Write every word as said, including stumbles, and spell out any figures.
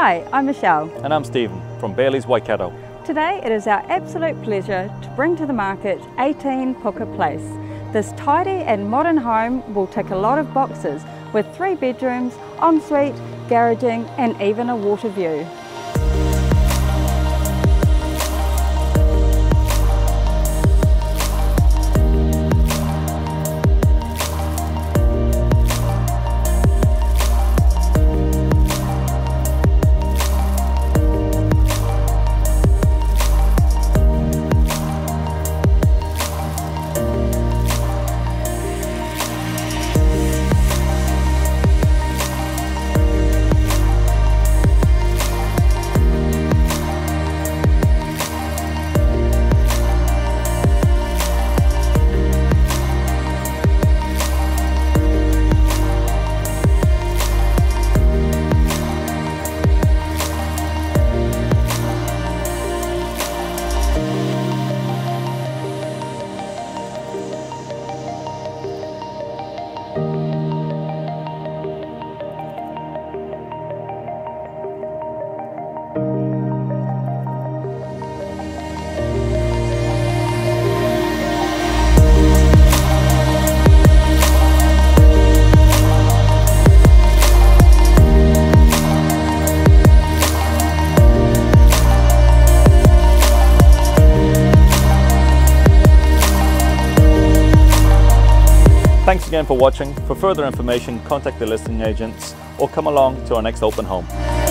Hi, I'm Michelle. And I'm Stephen from Bailey's Waikato. Today it is our absolute pleasure to bring to the market eighteen Puka Place. This tidy and modern home will tick a lot of boxes with three bedrooms, ensuite, garaging and even a water view. Thanks again for watching. For further information, contact the listing agents or come along to our next open home.